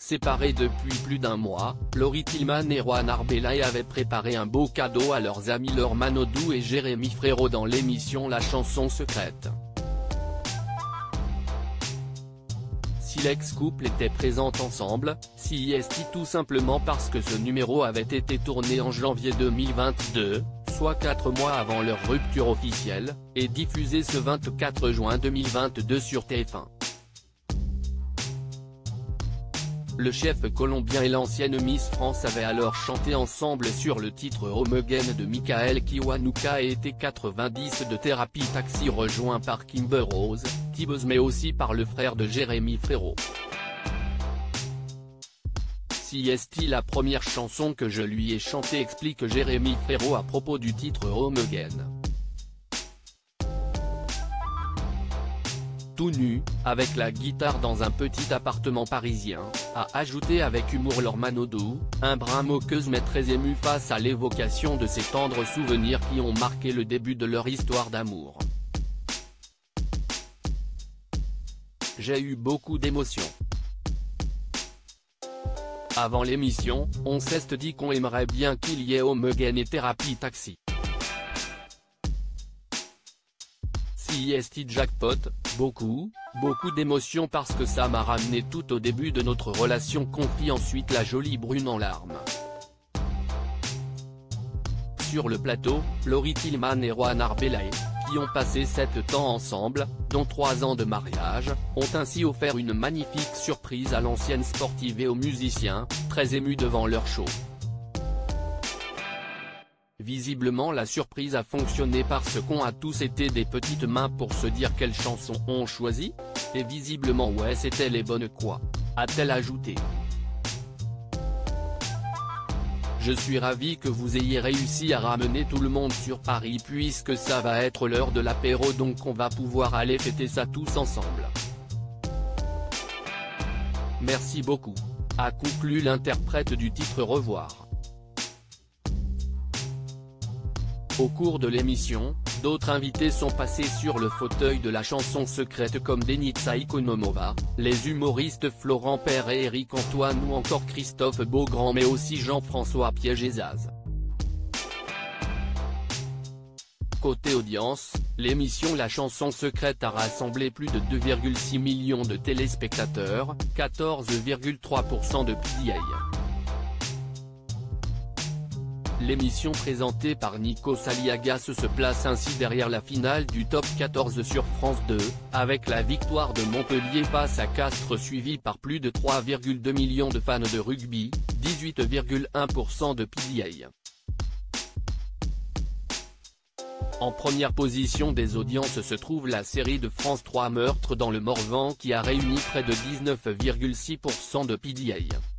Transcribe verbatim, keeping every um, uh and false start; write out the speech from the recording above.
Séparés depuis plus d'un mois, Laurie Tillman et Juan Arbelay avaient préparé un beau cadeau à leurs amis Laure Manodou et Jérémy Frérot dans l'émission La Chanson Secrète. Si l'ex-couple était présent ensemble, si est tout simplement parce que ce numéro avait été tourné en janvier deux mille vingt-deux, soit quatre mois avant leur rupture officielle, et diffusé ce vingt-quatre juin deux mille vingt-deux sur T F un. Le chef colombien et l'ancienne Miss France avaient alors chanté ensemble sur le titre Home Again de Michael Kiwanuka et été quatre-vingt-dix de Thérapie Taxi, rejoint par Kimber Rose, T-Buzz mais aussi par le frère de Jérémy Frérot. Si est la première chanson que je lui ai chantée, explique Jérémy Frérot à propos du titre Home Again. Tout nu, avec la guitare dans un petit appartement parisien, a ajouté avec humour Laure Manodou, un brin moqueuse mais très émue face à l'évocation de ces tendres souvenirs qui ont marqué le début de leur histoire d'amour. J'ai eu beaucoup d'émotions. Avant l'émission, on s'est dit qu'on aimerait bien qu'il y ait Home Again et Thérapie Taxi. Si est jackpot, beaucoup, beaucoup d'émotions parce que ça m'a ramené tout au début de notre relation, confie ensuite la jolie brune en larmes. Sur le plateau, Laurie Tillman et Juan Arbelay, qui ont passé sept ans ensemble, dont trois ans de mariage, ont ainsi offert une magnifique surprise à l'ancienne sportive et aux musiciens, très émus devant leur show. Visiblement la surprise a fonctionné parce qu'on a tous été des petites mains pour se dire quelle chanson on choisit, et visiblement ouais c'était les bonnes quoi, a-t-elle ajouté. Je suis ravi que vous ayez réussi à ramener tout le monde sur Paris puisque ça va être l'heure de l'apéro, donc on va pouvoir aller fêter ça tous ensemble. Merci beaucoup, a conclu l'interprète du titre Revoir. Au cours de l'émission, d'autres invités sont passés sur le fauteuil de la chanson secrète comme Denitsa Ikonomova, les humoristes Florent Père et Éric Antoine ou encore Christophe Beaugrand mais aussi Jean-François Piège et Zaz. Côté audience, l'émission La Chanson Secrète a rassemblé plus de deux virgule six millions de téléspectateurs, quatorze virgule trois pour cent de P D A. L'émission présentée par Nikos Aliagas se place ainsi derrière la finale du top quatorze sur France deux, avec la victoire de Montpellier face à Castres suivie par plus de trois virgule deux millions de fans de rugby, dix-huit virgule un pour cent de P D A. En première position des audiences se trouve la série de France trois Meurtres dans le Morvan qui a réuni près de dix-neuf virgule six pour cent de P D A.